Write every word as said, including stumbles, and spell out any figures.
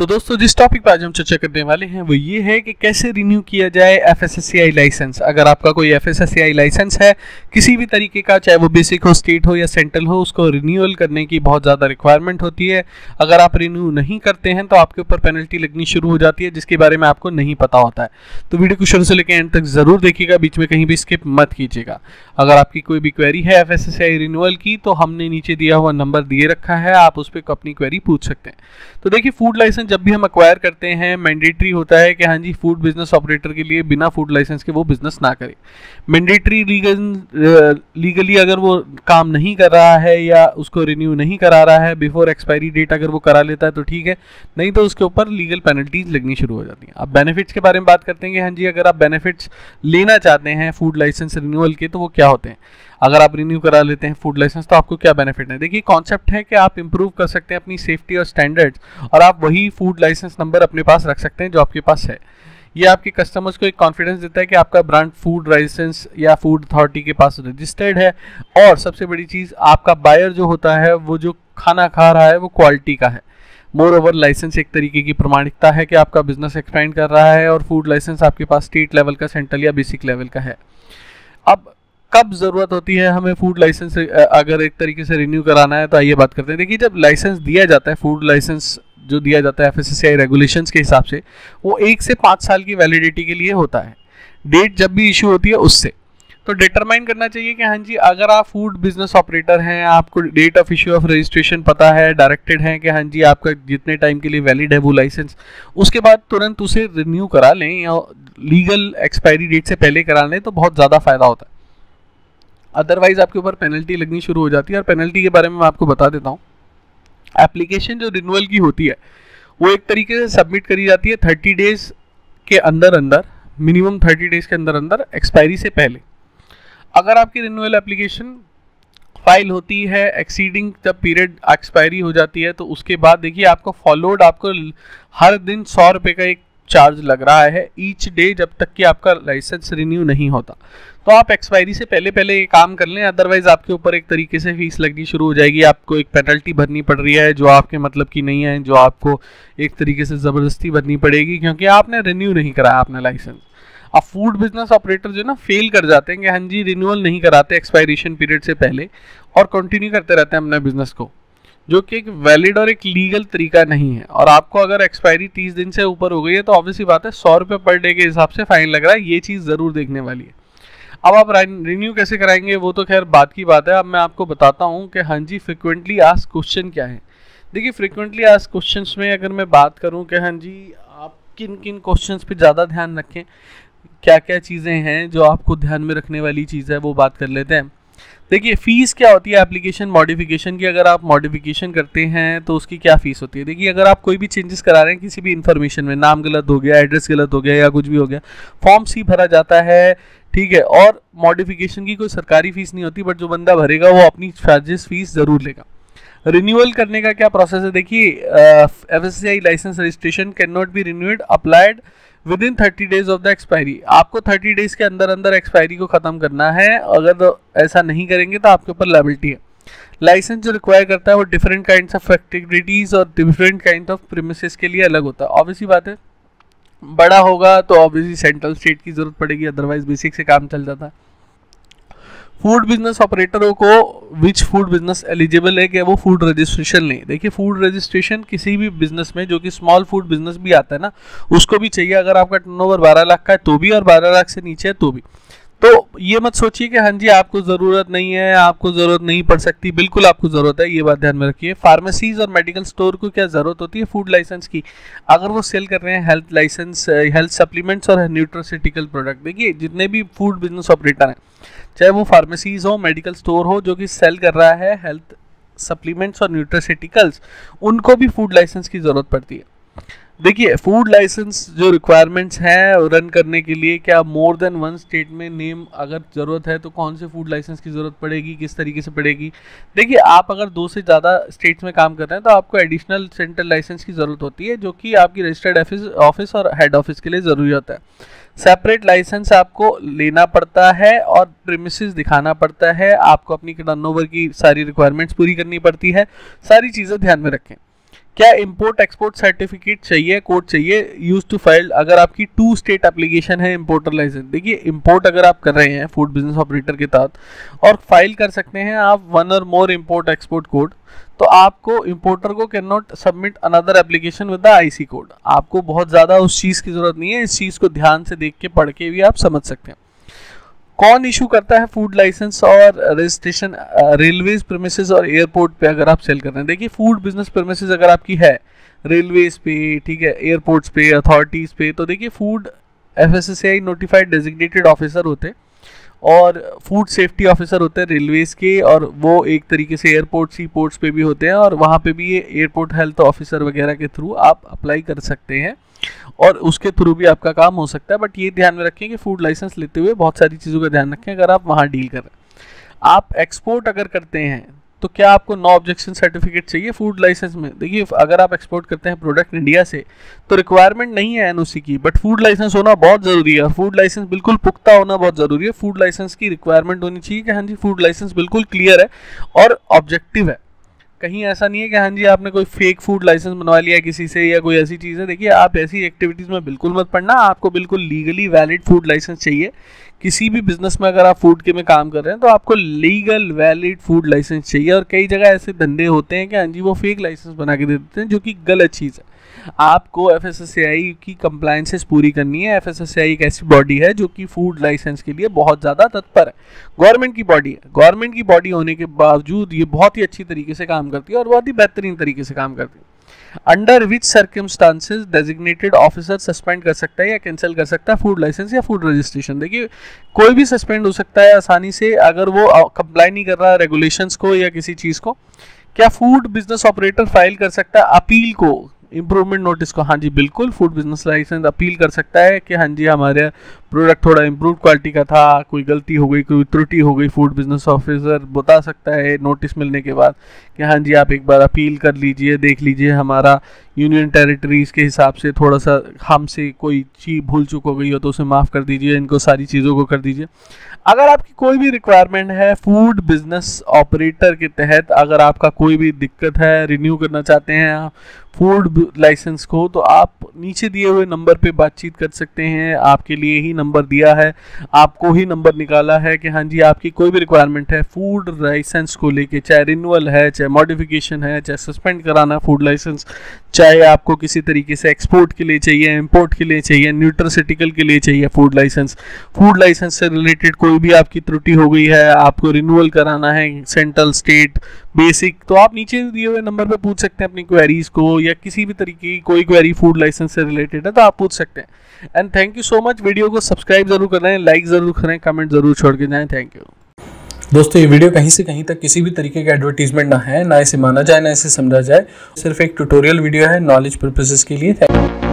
तो दोस्तों जिस टॉपिक पर आज हम चर्चा करने वाले हैं वो ये है कि कैसे रिन्यू किया जाए एफएसएसएआई लाइसेंस। अगर आपका कोई एफएसएसएआई लाइसेंस है किसी भी तरीके का, चाहे वो बेसिक हो, स्टेट हो या सेंट्रल हो, उसको रिन्यूअल करने की बहुत ज़्यादा रिक्वायरमेंट होती है। अगर आप रिन्यू नहीं करते हैं तो आपके ऊपर पेनल्टी लगनी शुरू हो जाती है, जिसके बारे में आपको नहीं पता होता है। तो वीडियो को शुरू से लेकर एंड तक जरूर देखिएगा, बीच में कहीं भी स्किप मत कीजिएगा। अगर आपकी कोई भी क्वेरी है एफएसएसएआई रिन्यूअल की तो हमने नीचे दिया हुआ नंबर दिए रखा है, आप उस पर अपनी क्वेरी पूछ सकते हैं। तो देखिए, फूड लाइसेंस जब भी हम अक्वायर करते हैं मैंडेटरी होता है कि हाँ जी फूड बिजनेस ऑपरेटर के लिए बिना फूड लाइसेंस के वो बिजनेस ना करे। मैंडेटरी लीगल लीगली अगर वो काम नहीं कर रहा है या उसको रिन्यू नहीं करा रहा है बिफोर एक्सपायरी डेट, अगर वो करा लेता है तो ठीक है, नहीं तो उसके ऊपर लीगल पेनल्टीज लगनी शुरू हो जाती हैं। अब बेनिफिट्स के बारे में बात करते हैं कि हाँ जी अगर आप बेनिफिट्स लेना चाहते हैं फूड लाइसेंस रिन्यूअल के तो वो क्या होते हैं। अगर आप रिन्यू करा लेते हैं फूड लाइसेंस तो आपको क्या बेनिफिट है। देखिए, कॉन्सेप्ट है कि आप इंप्रूव कर सकते हैं अपनी सेफ्टी और स्टैंडर्ड्स, और आप वही फूड लाइसेंस नंबर अपने पास रख सकते हैं जो आपके पास है। ये आपके कस्टमर्स को एक कॉन्फिडेंस देता है कि आपका ब्रांड फूड लाइसेंस या फूड अथॉरिटी के पास रजिस्टर्ड है, और सबसे बड़ी चीज़ आपका बायर जो होता है वो जो खाना खा रहा है वो क्वालिटी का है। मोर ओवर लाइसेंस एक तरीके की प्रमाणिकता है कि आपका बिजनेस एक्सपेंड कर रहा है, और फूड लाइसेंस आपके पास स्टेट लेवल का, सेंट्रल या बेसिक लेवल का है। अब कब ज़रूरत होती है हमें फूड लाइसेंस अगर एक तरीके से रिन्यू कराना है, तो आइए बात करते हैं। देखिए, जब लाइसेंस दिया जाता है, फूड लाइसेंस जो दिया जाता है एफएसएसएआई रेगुलेशंस के हिसाब से, वो एक से पाँच साल की वैलिडिटी के लिए होता है। डेट जब भी इशू होती है उससे तो डिटरमाइन करना चाहिए कि हाँ जी अगर आप फूड बिजनेस ऑपरेटर हैं, आपको date of issue of registration पता है, डायरेक्टेड है कि हाँ जी आपका जितने टाइम के लिए वैलिड है वो लाइसेंस, उसके बाद तुरंत उसे रिन्यू करा लें या लीगल एक्सपायरी डेट से पहले करा लें तो बहुत ज़्यादा फायदा होता है। अदरवाइज आपके ऊपर पेनल्टी लगनी शुरू हो जाती है, और पेनल्टी के बारे में मैं आपको बता देता हूँ। एप्लीकेशन जो रिन्यूअल की होती है वो एक तरीके से सबमिट करी जाती है थर्टी डेज के अंदर अंदर, मिनिमम थर्टी डेज के अंदर अंदर एक्सपायरी से पहले। अगर आपकी रिन्यूअल एप्लीकेशन फाइल होती है एक्सीडिंग जब पीरियड एक्सपायरी हो जाती है तो उसके बाद देखिए आपको फॉलोड आपको हर दिन सौ रुपये का एक चार्ज लग रहा है ईच डे, जब तक कि आपका लाइसेंस रिन्यू नहीं होता। तो आप एक्सपायरी से पहले पहले ये काम कर लें, अदरवाइज आपके ऊपर एक तरीके से फीस लगनी शुरू हो जाएगी, आपको एक पेनल्टी भरनी पड़ रही है जो आपके मतलब की नहीं है, जो आपको एक तरीके से ज़बरदस्ती भरनी पड़ेगी क्योंकि आपने रिन्यू नहीं कराया अपना लाइसेंस। अब फूड बिजनेस ऑपरेटर जो ना फेल कर जाते हैं कि हाँ जी रिन्यूअल नहीं कराते एक्सपायरेशन पीरियड से पहले और कंटिन्यू करते रहते हैं अपने बिजनेस को, जो कि एक वैलिड और एक लीगल तरीका नहीं है। और आपको अगर एक्सपायरी तीस दिन से ऊपर हो गई है तो ऑब्वियसली बात है सौ रुपये पर डे के हिसाब से फाइन लग रहा है, ये चीज़ ज़रूर देखने वाली है। अब आप रिन्यू कैसे कराएंगे वो तो खैर बात की बात है। अब मैं आपको बताता हूँ कि हाँ जी फ्रिक्वेंटली आस्क्ड क्वेश्चन क्या है। देखिए, फ्रिक्वेंटली आस्क्ड क्वेश्चंस में अगर मैं बात करूँ कि हाँ जी आप किन किन क्वेश्चंस पे ज़्यादा ध्यान रखें, क्या क्या चीज़ें हैं जो आपको ध्यान में रखने वाली चीज़ है, वो बात कर लेते हैं। देखिए, फ़ीस क्या होती है एप्लीकेशन मॉडिफिकेशन की। अगर आप मॉडिफिकेशन करते हैं तो उसकी क्या फ़ीस होती है। देखिए, अगर आप कोई भी चेंजेस करा रहे हैं किसी भी इन्फॉर्मेशन में, नाम गलत हो गया, एड्रेस गलत हो गया या कुछ भी हो गया, फॉर्म सी भरा जाता है, ठीक है, और मॉडिफिकेशन की कोई सरकारी फ़ीस नहीं होती, बट जो बंदा भरेगा वो अपनी चार्जेस फीस ज़रूर लेगा। रिन्यूअल करने का क्या प्रोसेस है। देखिए, FSSAI licence registration can not be renewed applied within thirty days of the expiry. आपको थर्टी डेज के अंदर अंदर एक्सपायरी को ख़त्म करना है, अगर तो ऐसा नहीं करेंगे तो आपके ऊपर लायबिलिटी है। लाइसेंस जो रिक्वायर करता है वो डिफरेंट काइंड्स ऑफ एक्टिविटीज़ और डिफरेंट काइंड ऑफ प्रीमिसेस के लिए अलग होता है। ऑब्वियसली बात है, बड़ा होगा तो ऑब्वियसली सेंट्रल स्टेट की ज़रूरत पड़ेगी, अदरवाइज बेसिक से काम चल जाता है। फूड बिजनेस ऑपरेटरों को विच फूड बिजनेस एलिजिबल है कि वो फूड रजिस्ट्रेशन लें। देखिए, फूड रजिस्ट्रेशन किसी भी बिजनेस में, जो कि स्मॉल फूड बिजनेस भी आता है ना, उसको भी चाहिए। अगर आपका टर्नओवर बारह लाख का है तो भी, और बारह लाख से नीचे है तो भी। तो ये मत सोचिए कि हाँ जी आपको ज़रूरत नहीं है, आपको ज़रूरत नहीं पड़ सकती, बिल्कुल आपको ज़रूरत है, ये बात ध्यान में रखिए। फार्मेसीज और मेडिकल स्टोर को क्या ज़रूरत होती है फूड लाइसेंस की, अगर वो सेल कर रहे हैं हेल्थ लाइसेंस, हेल्थ सप्लीमेंट्स और न्यूट्रोसिटिकल प्रोडक्ट। देखिए, जितने भी फूड बिजनेस ऑपरेटर हैं, चाहे वो फार्मेसीज हो, मेडिकल स्टोर हो, जो कि सेल कर रहा है हेल्थ सप्लीमेंट्स और न्यूट्रोसिटिकल्स, उनको भी फूड लाइसेंस की ज़रूरत पड़ती है। देखिए, फूड लाइसेंस जो रिक्वायरमेंट्स हैं रन करने के लिए, क्या मोर देन वन स्टेट में नेम अगर ज़रूरत है तो कौन से फूड लाइसेंस की ज़रूरत पड़ेगी, किस तरीके से पड़ेगी। देखिए, आप अगर दो से ज़्यादा स्टेट्स में काम कर रहे हैं तो आपको एडिशनल सेंट्रल लाइसेंस की ज़रूरत होती है, जो कि आपकी रजिस्टर्ड ऑफिस और हेड ऑफिस के लिए ज़रूरी होता है। सेपरेट लाइसेंस आपको लेना पड़ता है और प्रीमिसेस दिखाना पड़ता है, आपको अपनी टर्नओवर की सारी रिक्वायरमेंट्स पूरी करनी पड़ती है। सारी चीज़ें ध्यान में रखें। क्या इंपोर्ट एक्सपोर्ट सर्टिफिकेट चाहिए, कोड चाहिए यूज टू फाइल अगर आपकी टू स्टेट एप्लीकेशन है इंपोर्टर लाइसेंस। देखिए इंपोर्ट अगर आप कर रहे हैं फूड बिजनेस ऑपरेटर के तहत और फाइल कर सकते हैं आप वन और मोर इंपोर्ट एक्सपोर्ट कोड, तो आपको इंपोर्टर को can not submit another application with the IC code. आपको बहुत ज़्यादा उस चीज़ की ज़रूरत नहीं है, इस चीज़ को ध्यान से देख के पढ़ के भी आप समझ सकते हैं। कौन इशू करता है फूड लाइसेंस और रजिस्ट्रेशन, रेलवेज प्रेमिसेस और एयरपोर्ट पे अगर आप सेल कर रहे हैं। देखिए फूड बिजनेस प्रेमिसेस अगर आपकी है रेलवेज पे, ठीक है, एयरपोर्ट्स पे, अथॉरिटीज़ पे, तो देखिए food FSSAI notified designated officer होते हैं और फूड सेफ्टी ऑफिसर होते हैं रेलवेज़ के, और वो एक तरीके से एयरपोर्ट सी पोर्ट्स पे भी होते हैं और वहाँ पे भी ये एयरपोर्ट हेल्थ ऑफिसर वगैरह के थ्रू आप अप्लाई कर सकते हैं और उसके थ्रू भी आपका काम हो सकता है। बट ये ध्यान में रखें कि फूड लाइसेंस लेते हुए बहुत सारी चीज़ों का ध्यान रखें अगर आप वहाँ डील कर रहे हैं। आप एक्सपोर्ट अगर करते हैं तो क्या आपको नो ऑब्जेक्शन सर्टिफिकेट चाहिए फूड लाइसेंस में। देखिए अगर आप एक्सपोर्ट करते हैं प्रोडक्ट इंडिया से तो रिक्वायरमेंट नहीं है एनओसी की, बट फूड लाइसेंस होना बहुत ज़रूरी है और फूड लाइसेंस बिल्कुल पुख्ता होना बहुत ज़रूरी है। फूड लाइसेंस की रिक्वायरमेंट होनी चाहिए कि हाँ जी फूड लाइसेंस बिल्कुल क्लियर है और ऑब्जेक्टिव है। कहीं ऐसा नहीं है कि हाँ जी आपने कोई फेक फूड लाइसेंस बनवा लिया किसी से या कोई ऐसी चीज़ है। देखिए आप ऐसी एक्टिविटीज़ में बिल्कुल मत पड़ना, आपको बिल्कुल लीगली वैलिड फूड लाइसेंस चाहिए। किसी भी बिजनेस में अगर आप फूड के में काम कर रहे हैं तो आपको लीगल वैलिड फूड लाइसेंस चाहिए। और कई जगह ऐसे धंधे होते हैं कि हाँ जी वो फेक लाइसेंस बना के दे देते हैं, जो कि गलत चीज़ है। आपको एफएसएसएआई की कंप्लायंसेस पूरी करनी है। एफएसएसएआई एक ऐसी बॉडी है जो कि फूड लाइसेंस के लिए बहुत ज़्यादा तत्पर है, गवर्नमेंट की बॉडी है। गवर्नमेंट की बॉडी होने के बावजूद ये बहुत ही अच्छी तरीके से काम करती है और बहुत ही बेहतरीन तरीके से काम करती है। Under which circumstances designated officer suspend कर सकता है या कैंसिल कर सकता है फूड लाइसेंस या फूड रजिस्ट्रेशन। देखिए कोई भी सस्पेंड हो सकता है आसानी से अगर वो कंप्लाई नहीं कर रहा है रेगुलेशंस को या किसी चीज़ को। क्या फूड बिजनेस ऑपरेटर फाइल कर सकता है अपील को, इम्प्रूवमेंट नोटिस को? हाँ जी बिल्कुल, फूड बिजनेस लाइसेंस अपील कर सकता है कि हाँ जी हमारे प्रोडक्ट थोड़ा इम्प्रूव क्वालिटी का था, कोई गलती हो गई, कोई त्रुटि हो गई। फूड बिजनेस ऑफिसर बता सकता है नोटिस मिलने के बाद कि हाँ जी आप एक बार अपील कर लीजिए, देख लीजिए हमारा यूनियन टेरिटरीज़ के हिसाब से थोड़ा सा हमसे कोई चीज़ भूल चूक हो गई हो तो उसे माफ़ कर दीजिए, इनको सारी चीज़ों को कर दीजिए। अगर आपकी कोई भी रिक्वायरमेंट है फूड बिजनेस ऑपरेटर के तहत, अगर आपका कोई भी दिक्कत है, रिन्यू करना चाहते हैं आप फूड लाइसेंस को, तो आप नीचे दिए हुए नंबर पे बातचीत कर सकते हैं। आपके लिए ही नंबर दिया है, आपको ही नंबर निकाला है कि हाँ जी आपकी कोई भी रिक्वायरमेंट है फूड लाइसेंस को लेके, चाहे रिन्यूअल है, चाहे मॉडिफिकेशन है, चाहे सस्पेंड कराना फूड लाइसेंस, चाहे आपको किसी तरीके से एक्सपोर्ट के लिए चाहिए, इंपोर्ट के लिए चाहिए, न्यूट्रासिटिकल के लिए चाहिए फूड लाइसेंस, फूड लाइसेंस से रिलेटेड कोई भी आपकी त्रुटि हो गई है, आपको रिन्यूअल कराना है सेंट्रल स्टेट बेसिक, तो आप नीचे दिए हुए नंबर पे पूछ सकते हैं अपनी क्वेरीज को, या किसी भी तरीके की कोई क्वेरी फूड लाइसेंस से रिलेटेड है तो आप पूछ सकते हैं। And thank you so much. Video को सब्सक्राइब जरूर कर रहे हैं, लाइक जरूर करें, कमेंट जरूर छोड़ के जाएं। थैंक यू दोस्तों। ये वीडियो कहीं से कहीं तक किसी भी तरीके का एडवर्टीजमेंट ना है, ना इसे माना जाए, ना इसे समझा जाए, सिर्फ एक ट्यूटोरियल वीडियो है नॉलेज पर्पसेस के लिए। Thank you.